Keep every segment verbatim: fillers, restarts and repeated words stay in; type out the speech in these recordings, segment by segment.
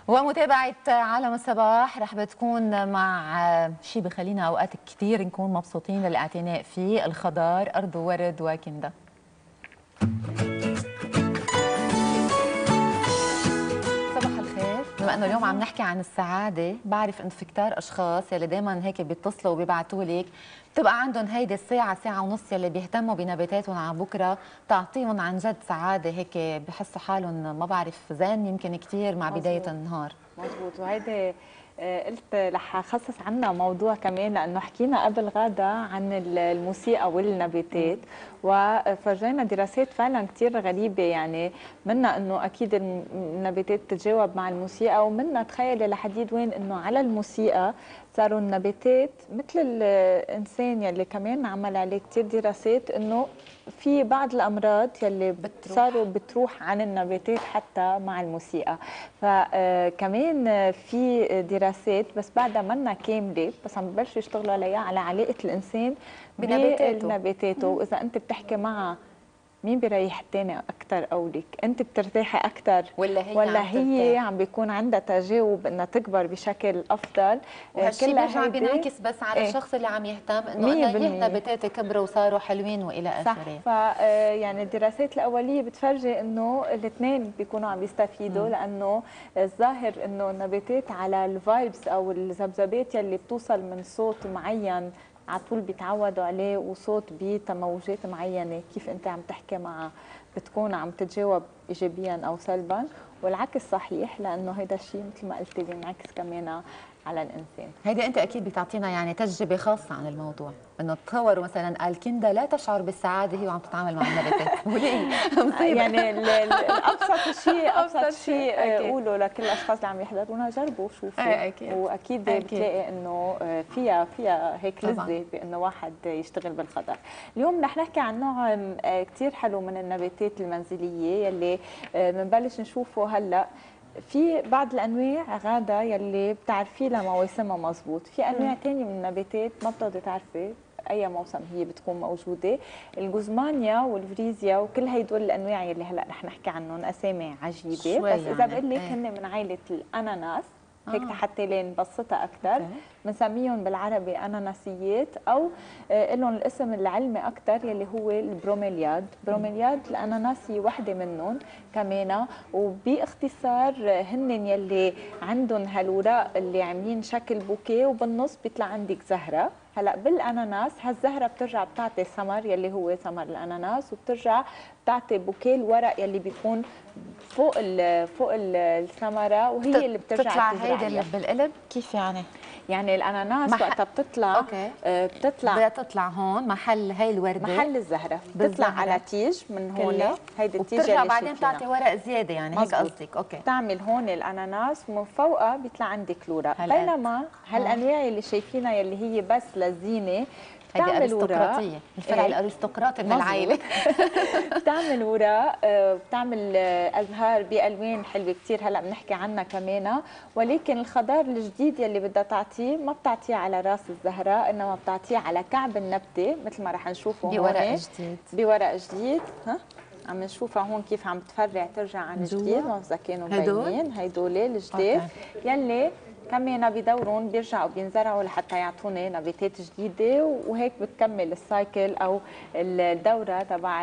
ومتابعة عالم الصباح رح بتكون مع شيء بخلينا أوقات كثير نكون مبسوطين للاعتناء فيه، الخضار، أرض وورد وكندا. صباح الخير. بما انه اليوم عم نحكي عن السعاده، بعرف انه في كتار اشخاص يلي دائما هيك بيتصلوا وبيبعتوا لك بتبقى عندهم هيدي الساعه ساعه ونص يلي بيهتموا بنباتاتهم عن بكره، تعطيهم عن جد سعاده، هيك بحسوا حالهم ما بعرف زين يمكن كثير مع مزبوط. بدايه النهار. مزبوط. وهيدي قلت رح اخصص عنها موضوع كمان، لانه حكينا قبل غدا عن الموسيقى والنباتات، وفرجينا دراسات فعلا كثير غريبه، يعني منها انه اكيد النباتات تتجاوب مع الموسيقى، ومنها تخيلي لحديد وين انه على الموسيقى صاروا النباتات مثل الانسان، يلي كمان عمل عليه كثير دراسات انه في بعض الامراض يلي بتروح. صاروا بتروح عن النباتات حتى مع الموسيقى. فكمان في دراسات بس بعدها منا كامله، بس عم ببلشوا يشتغلوا عليها على علاقه الانسان بنباتاته. واذا انت بتحكي معها مين بيريح الثاني اكثر، او لك انت بترتاحي اكثر ولا هي ولا عم هي عم بيكون عندها تجاوب انها تكبر بشكل افضل. وهالشيء بيرجع بينعكس بس على ايه؟ الشخص اللي عم يهتم انه انا هي نباتاتي كبروا وصاروا حلوين والى اخره. صح. ف يعني الدراسات الاوليه بتفرجي انه الاثنين بيكونوا عم يستفيدوا، م. لانه الظاهر انه النباتات على الفايبس او الذبذبات يلي بتوصل من صوت معين على طول بيتعودوا عليه، وصوت بتموجات معينه كيف انت عم تحكي معها بتكون عم تتجاوب ايجابيا او سلبا، والعكس صحيح، لانه هيدا الشيء مثل ما قلتي بينعكس كمان على الانسان. هيدا انت اكيد بتعطينا يعني تجربه خاصه عن الموضوع، انه تصوروا مثلا الكندا لا تشعر بالسعاده هي وعم تتعامل مع النباتات. يعني الابسط شيء ابسط شيء قولوا لكل الاشخاص اللي عم يحضرونا، جربوا شوفوا. أكيد. واكيد أكيد. بتلاقي انه فيها فيها هيك لذه بانه واحد يشتغل بالخضر. اليوم رح نحكي عن نوع كثير حلو من النباتات المنزليه يلي بنبلش نشوفه هلا. في بعض الانواع غاده يلي بتعرفي لها مواسمها مزبوط، في انواع ثانيه من النباتات ما بتقدري تعرفي اي موسم هي بتكون موجوده. الجوزمانيا والفريزيا وكل هدول الانواع يلي هلا رح نحكي عنهم اسامي عجيبه، بس اذا يعني. بقول لك هن من عائله الاناناس، هيك حتى لنبسطها اكثر بنسميهم بالعربي اناناسيات، او آه لهم الاسم العلمي اكثر يلي هو البروميلياد. بروميلياد الاناناسي وحده منهم كمان، وباختصار هن يلي عندهم هالوراق اللي عاملين شكل بوكيه، وبالنص بيطلع عندك زهره. هلا بالاناناس هالزهره بترجع بتعطي ثمر يلي هو ثمر الاناناس، وبترجع بتعطي بوكيه الورق يلي بيكون فوق ال فوق الثمره، وهي اللي بترجع بتطلع هيدي اللي بالقلب. كيف يعني؟ يعني الاناناس مح... وقتها بتطلع اوكي آه بتطلع بتطلع هون محل هي الورده، محل الزهره بتطلع على تيج من هون، هيدي التيج اللي بعدين بتعطي ورق زياده، يعني هيك قصدك. اوكي بتعمل هون الاناناس ومن فوقها بيطلع عندك الورق، بينما هالانواع اللي شايفينها يلي هي بس للزينه بتعمل ارستقراطيه، الفرع الارستقراطي من العائله. بتعمل وراق، بتعمل ازهار بالوان حلوه كثير هلا بنحكي عنها كمان، ولكن الخضار الجديد يلي بدها تعطيه ما بتعطيه على راس الزهره، انما بتعطيه على كعب النبته مثل ما رح نشوفه هون بورق جديد. بورق جديد. ها عم نشوفها هون كيف عم تفرع ترجع عن جديد، ما اذا كانوا مبينين هدول الجديد يلي كمان بدورون بيرجعوا بينزرعوا لحتى يعطوني نباتات جديده، وهيك بتكمل السايكل او الدوره تبع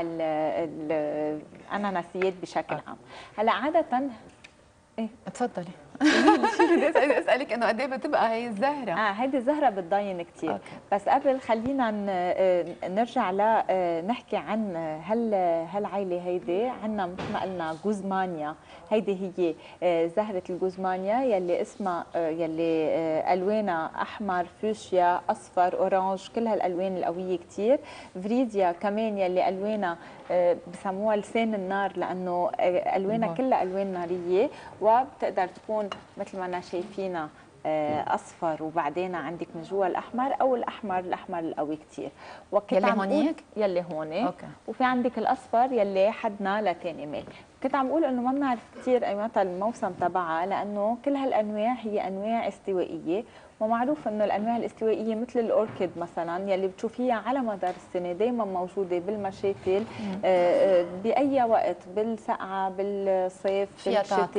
الاناناسيات بشكل عام. هلا عاده ايه تفضلي. شو بدي اسالك انه قد ايه بتبقى هي الزهره؟ اه هيدي الزهره بتضاين كثير، بس قبل خلينا نرجع ل نحكي عن هال هالعائله. هيدي عندنا مثل ما قلنا جوزمانيا، هيدي هي زهره الجوزمانيا يلي اسمها يلي الوانها احمر، فوشيا، اصفر، اورانج، كل هالالوان القويه كثير. فريزيا كمان يلي الوانها بسموها لسان النار، لانه الوانها كلها الوان ناريه، وبتقدر تكون مثل ما انا شايفينها اصفر وبعدين عندك من جوا الاحمر، او الاحمر الاحمر القوي كثير. يلي هونيك يلي هون، وفي عندك الاصفر يلي حدنا لثاني ميل. كنت عم بقول انه ما بنعرف كثير ايمتى الموسم تبعها، لانه كل هالانواع هي انواع استوائيه، ومعروف انه الانواع الاستوائيه مثل الاوركيد مثلا يلي بتشوفيها على مدار السنه دائما موجوده بالمشاتل، باي وقت، بالسقعه، بالصيف، بالشتاء،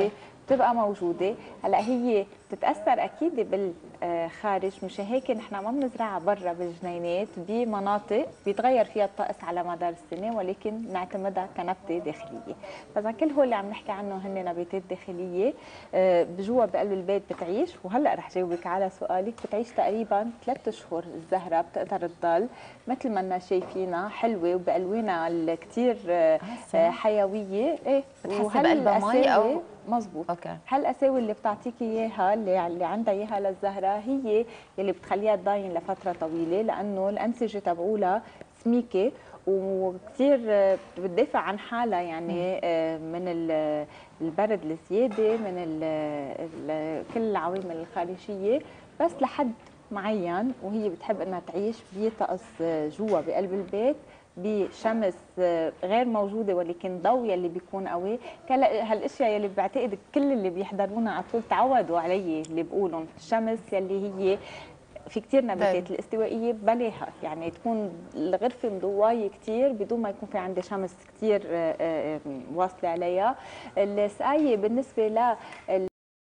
بتبقى موجوده. هلا هي بتتاثر اكيد بالخارج، مش هيك نحن ما بنزرعها برا بالجنينات بمناطق بيتغير فيها الطقس على مدار السنه، ولكن نعتمدها كنبته داخليه. فاذا كل هول اللي عم نحكي عنه هن نباتات داخليه بجوا بقلب البيت بتعيش. وهلا رح جاوبك على سؤالك، بتعيش تقريبا ثلاث اشهر. الزهره بتقدر تضل مثل ما لنا شايفينها حلوه وبالوانها الكثير حيويه. ايه بتحسي بقلبها مي او مزبوط. اوكي. هالقساوي اللي بتعطيكي اياها اللي, اللي عندها اياها للزهره هي اللي بتخليها تضاين لفتره طويله، لانه الانسجه تبعولها سميكه وكثير بتدافع عن حالها يعني من البرد الزياده، من ال ال كل العوامل الخارجيه، بس لحد معين. وهي بتحب انها تعيش بطقس جوا بقلب البيت بشمس غير موجوده، ولكن ضوء يلي بيكون قوي. هالاشياء يلي بعتقد كل اللي بيحضرونا على طول تعودوا عليه، اللي بقولهم الشمس يلي هي في كثير نباتات الاستوائيه بلاها، يعني تكون الغرفه مضوايه كثير بدون ما يكون في عندي شمس كثير واصله عليها. السقايه بالنسبه